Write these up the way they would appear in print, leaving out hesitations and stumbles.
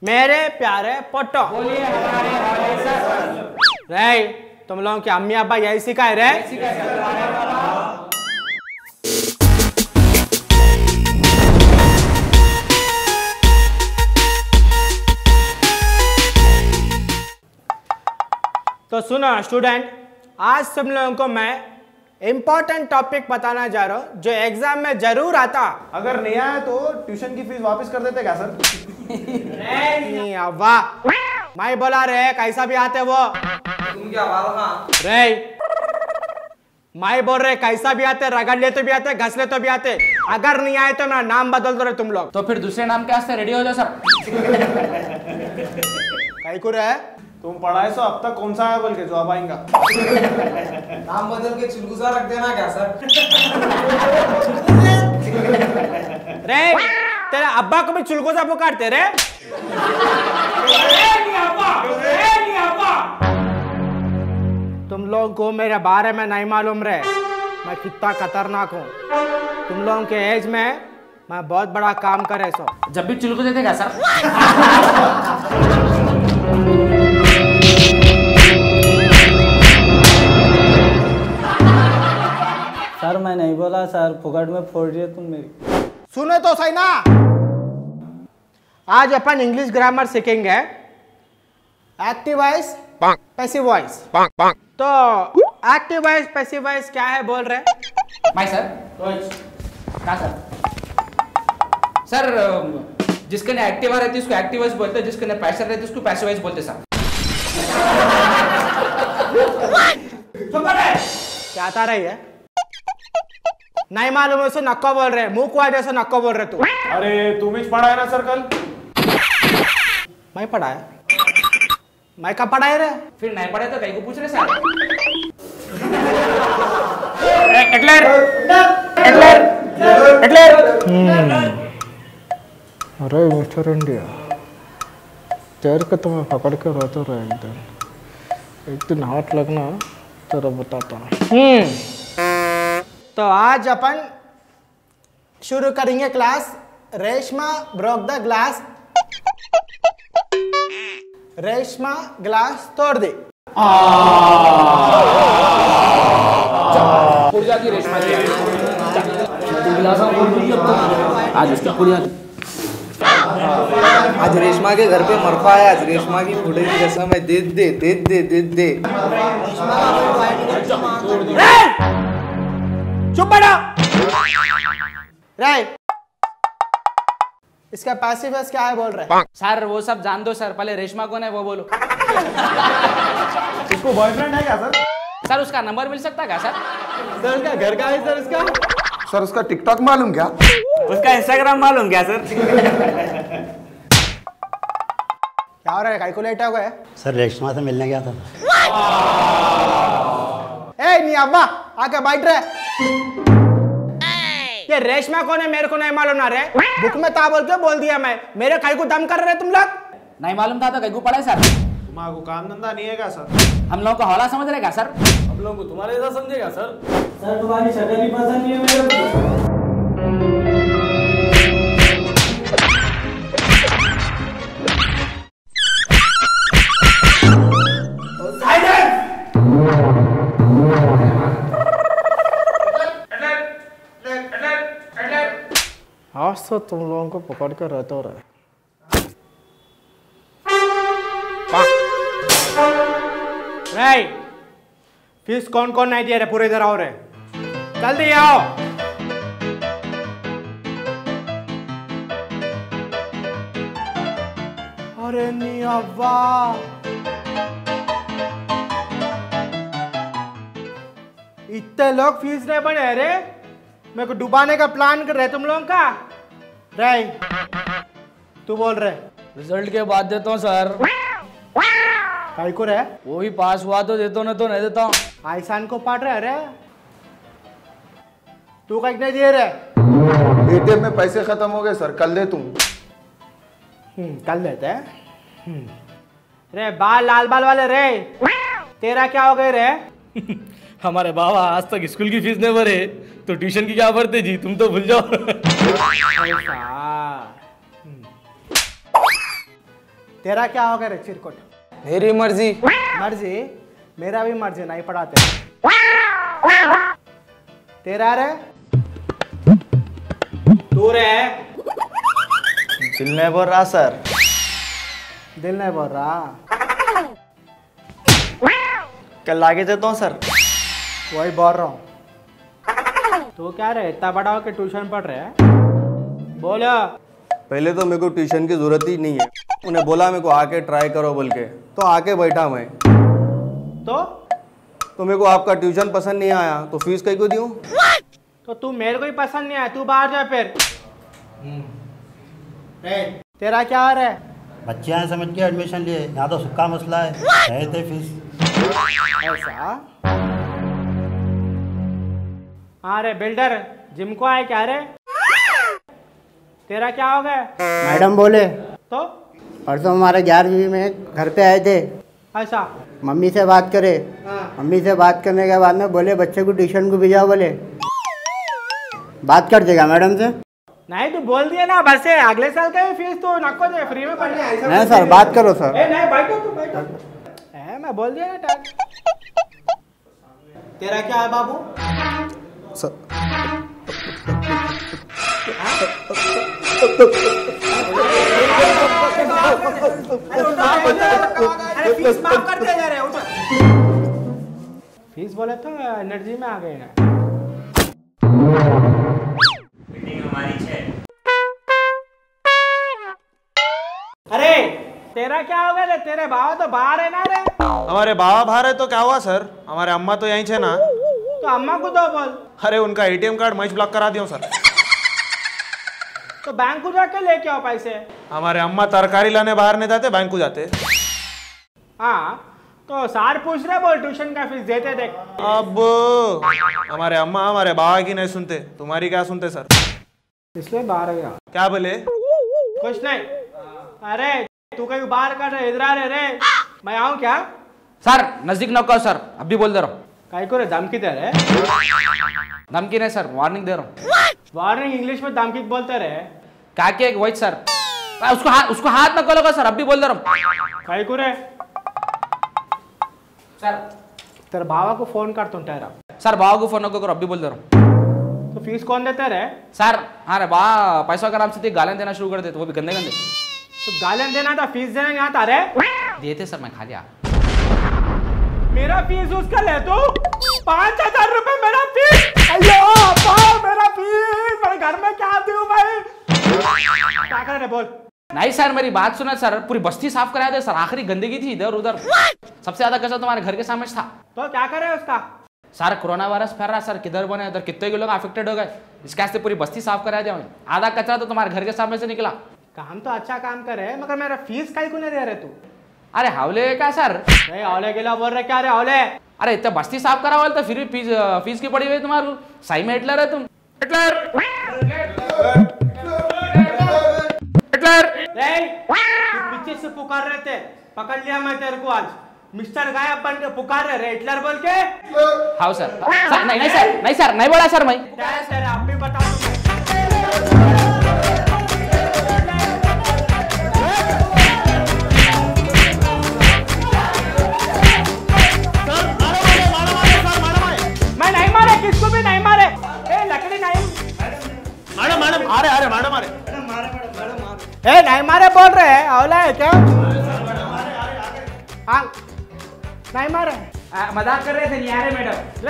मेरे प्यारे पोटो, बोलिए हमारे हवाले सर। रे तुम लोगों के अम्मी अब्बा यही सिखाए रे? तो सुनो स्टूडेंट, आज तुम लोगों को मैं इम्पोर्टेंट टॉपिक बताना जा रहा हूँ जो एग्जाम में जरूर आता। अगर नहीं आया तो ट्यूशन की फीस वापस कर देते क्या सर? नहीं वाह, मैं बोला रे कैसा भी आते वो। तुम क्या रे मैं बोल रहे कैसा भी आते, रगड़ ले तो भी आते, घस ले तो भी आते। अगर नहीं आए तो मेरा नाम बदल दो रे तुम लोग। तो फिर दूसरे नाम के वास्ते रेडी हो जाओ सर। कई को रे तुम पढ़ाए सो अब तक कौन सा है बोल के जवाब आएगा। नाम बदल के चुलगुजा रख देना क्या सर? रे तेरे अब्बा को भी चुलगुजा पुकारते रे? तुम लोगों को मेरे बारे में नहीं मालूम रे, मैं कितना खतरनाक हूँ। तुम लोगों के एज में मैं बहुत बड़ा काम करे सो। जब भी चुलको देते क्या सर? सर मैं नहीं बोला सर, फुकट में फोड़ रही है तुम मेरी। सुनो तो सही ना, आज अपन इंग्लिश ग्रामर सीखेंगे। Active voice, passive voice. तो एक्टिव वॉइस पैसिव वॉइस क्या है बोल रहे? भाई सर क्या सर? सर जिसके ने एक्टिवा रहती है उसको एक्टिव वॉइस बोलते हैं, जिसके ने पैसिव रहती है उसको पैसिव वॉइस बोलते सर। क्या आता रही है? नहीं मालूम है सो नक्को बोल रहे, मुंह को जैसे नक्को बोल रहे तू। अरे तुम ही पढ़ाया ना सर कल? मैं पढ़ाया? मैं कब पढ़ाए रे? फिर नहीं पढ़े तो कहीं को पूछ रहे सर? अरे मिस्टर इंडिया, तेरे को तुम्हें पकड़ के रहते रहे, एक दिन हाथ लगना तेरा बताता हूँ। तो आज अपन शुरू करेंगे class. Reshma broke the glass. Reshma glass तोड़ दी। की रेशमा की आज उसकी पूरी आज रेशमा के घर पे मरफा है, आज रेशमा की फुटे की कसम है। दे दे दे दे दे दे। चुप बैठो। राय इसका पैसिव वॉइस क्या है बोल रहे? सर वो सब जान दो सर, पहले रेशमा कौन है वो बोलो। उसको बॉयफ्रेंड है क्या सर? सर उसका नंबर मिल सकता है क्या सर? सर उसका घर का है सर उसका? सर उसका टिकटॉक मालूम क्या? उसका इंस्टाग्राम मालूम क्या सर? क्या हो रहा है? काहे को लेटा हुआ है? सर रेशमा से मिलने गया था। ए नहीं अब्बा आके बैठ रहे। ये रेशमा कौन है मेरे को नहीं मालूम ना रे। बुक में ता बोल के बोल दिया मैं। मेरे काहे को दम कर रहे तुम लोग? नहीं मालूम था तो कहीं को पढ़े सर? तुम्हारा को काम धंधा नहीं है क्या सर? हम लोगों को हौला समझ रहे क्या सर? हम लोग को तुम्हारे जैसा समझेगा सर? सर तुम्हारी शक्ल ही पसंद नहीं है मेरे को। आज तो तुम लोगों को पकड़ कर रहते हो रहे। फीस कौन कौन नहीं दिया रे? पूरे इधर आओ रे, जल्दी आओ। अरे नहीं अब्बा, इतने लोग फीस नहीं बने रे। मेरे को डुबाने का प्लान कर रहे तुम लोगों का। रे तू बोल रहे? रिजल्ट के बाद देता हूँ सर। काहे को रे? वो भी पास हुआ तो देता हूँ, नहीं तो नहीं देता हूँ। आयसान को पाट रहे रे तू? कहीं नहीं दे रहे? एटीएम में पैसे खत्म हो गए सर, कल दे तुम। कल देते हैं। रे बाल लाल बाल वाले रे, तेरा क्या हो गए रे? हमारे बाबा आज तक स्कूल की फीस नहीं भरे तो ट्यूशन की क्या भरते जी, तुम तो भूल जाओ। तेरा क्या होगा रे चिरकुट? मेरी मर्जी। मर्जी? मेरा भी मर्जी, नहीं पढ़ाते। तेरा रे? तू रे? दिल नहीं बोल रहा सर। दिल नहीं बोल रहा? कल आगे देता हूँ सर। वही बोल रहा हूँ। तू क्या रे इतना बड़ा हो के ट्यूशन पढ़ रहे है? बोलो। पहले तो मेरे को ट्यूशन की जरूरत ही नहीं है। उन्हें बोला मेरे को आके ट्राई करो बोल के, तो आके बैठा मैं। तो मेरे को आपका ट्यूशन पसंद नहीं आया तो फीस कहीं को दूं? तो तू मेरे को ही पसंद नहीं आया, तू बाहर जा फिर। तेरा क्या आ रहा है? बच्चे यहाँ समझ के एडमिशन लिए, यहाँ तो सुक्का मसला है, रहे थे फीस। ऐसा? हाँ रे बिल्डर, जिम को आए क्या रे? तेरा क्या हो गया? मैडम बोले तो परसों हमारे 11वीं में घर पे आए थे, ऐसा? मम्मी से बात करे। मम्मी से बात करने के बाद में बोले बच्चे को ट्यूशन को भेजा, बोले बात कर देगा मैडम से। नहीं तू बोल दिया ना बस से अगले साल का फीस तो नको दे, फ्री में पढ़ ले। नहीं सर, बात करो सर। नहीं बैठो तू बैठो। मैं बोल दिया ना टाइम। तेरा क्या है बाबू? सर अरे फीस माफ कर दे रे, उठ। फीस बोले तो एनर्जी में आ गए ना। अरे तेरा क्या हो गया रे? तेरे बाबा तो बाहर है ना रे? हमारे बाबा बाहर है तो क्या हुआ सर? हमारे अम्मा तो यहीं छे ना। तो अम्मा को दो बोल। अरे उनका एटीएम कार्ड मैं ब्लॉक करा दियो सर। तो बैंक को जाके लेके आओ पैसे। हमारे अम्मा तरकारी लाने बाहर नहीं जाते, बैंक को जाते। हाँ तो सार पूछ रहे, बोल ट्यूशन का फीस देते देख। अब हमारे अम्मा हमारे बाबा की नहीं सुनते, तुम्हारी क्या सुनते सर? इसलिए बाहर गया। क्या बोले? कुछ नहीं। अरे तू कहीं बाहर कर रहे, इधर आ रहे रे। मैं आऊँ क्या? सर नजदीक न कहो सर, अभी बोल दे रहा हूँ। कहीं को रे धमकी दे रहे? धमकी नहीं सर, वार्निंग दे रहा हूँ। वार्निंग इंग्लिश में धमकी बोलते रहे? काके वही सर। उसको हाथ न खोलोगा सर, अभी बोल दे रहा हूँ। कहीं को रे? सर तेरे बाबा को फोन कर तुम ठहरा। सर बाबा को फोन न करो, अभी बोल दे रहा हूँ। तो फीस कौन देते रहे? सर हाँ रे बा पैसा का नाम से गालियाँ देना शुरू कर देते, वो भी गंदे गंदे। तो गालियां देना था, फीस देना यहाँ था रे? देते सर, मैं खा लिया। मेरा फीस उसका ले तू? 5,000 रुपए मेरा फीस? अयो अब्बा मेरा फीस, मेरे घर में क्या दूं भाई? क्या कर रहे बोल? नहीं सर मेरी बात सुना सर, पूरी बस्ती साफ करा दे सर, आखिरी गंदगी थी इधर उधर। सबसे ज्यादा कचरा तुम्हारे घर के सामने था। तो क्या करे उसका? सर कोरोना वायरस फैल रहा सर, किधर बने उधर कितने के लोग अफेक्टेड हो गए, इसके वास्ते पूरी बस्ती साफ करा दिया। आधा कचरा तो तुम्हारे घर के सामने से निकला। काम तो अच्छा काम करे, मगर मेरा फीस काहे को नहीं दे रहे तू? अरे हावले क्या सर? नहीं हौले के लिए बोल रहे क्या रे हौले? अरे इतना बस्ती साफ करा वाले तो फिर भी फीस की पड़ी हुई तुम्हारे सही में हिटलर है तुम। हिटलर पीछे से पुकार रहे थे, पकड़ लिया मैं तेरे को आज। मिस्टर गायब बन के पुकार रहे हिटलर बोल के। हाँ सर। नहीं नहीं सर, नहीं सर, नहीं बोला सर मैं। तेरे आप भी बता दो। मैं नहीं मारे, किसको भी नहीं मारे। ए लकड़ी नहीं। मैडम अरे मैडम अरे ए नहीं मारे बोल रहे हैं, हौला है क्या? हाँ नहीं मारे। मजाक कर रहे थे नहीं आ रहे मैडम।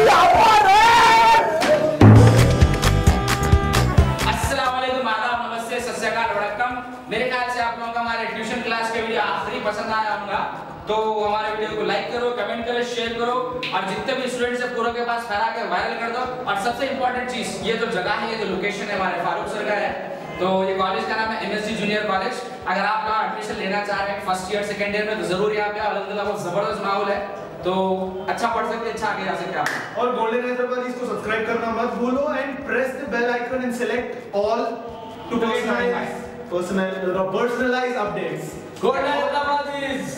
अस्सलाम वालेकुम, आदाब, नमस्ते, सत श्री अकाल, वड़क्कम। मेरे ख्याल से आप लोगों का हमारे ट्यूशन क्लास के वीडियो आखिरी पसंद आया होगा, तो हमारे वीडियो को लाइक करो, कमेंट करो, शेयर करो और जितने भी स्टूडेंट्स है पूरों के पास फैला के वायरल कर दो। और सबसे इंपॉर्टेंट चीज, ये जो जगह है, ये जो लोकेशन है हमारे फारूक सर का है, तो ये कॉलेज का नाम है MSG जूनियर कॉलेज। अगर आप लोग एडमिशन लेना चाह रहे हैं फर्स्ट ईयर सेकंड ईयर में, तो जरूर यहाँ पे अल्हम्दुलिल्लाह बहुत जबरदस्त माहौल है, तो अच्छा पढ़ सकते, अच्छा आगे जा सकते आप। और गोल्डन हैदराबाद इसको सब्सक्राइब करना मत भूलो and press the bell icon and select all to personalize updates. Golden Hyderabadis.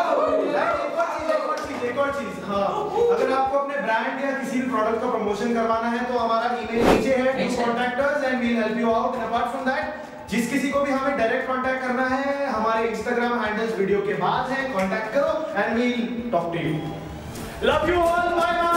एक और चीज, हाँ, अगर आपको अपने ब्रांड या किसी भी प्रोडक्ट का प्रमोशन करवाना है तो हमारा ईमेल नीचे है, contact us and we'll help you out. And apart from that, जिस किसी को भी हमें डायरेक्ट कांटेक्ट करना है, हमारे इंस्टाग्राम हैंडल्स वीडियो के बाद है, कांटेक्ट करो and we'll talk to you. Love you all, bye bye.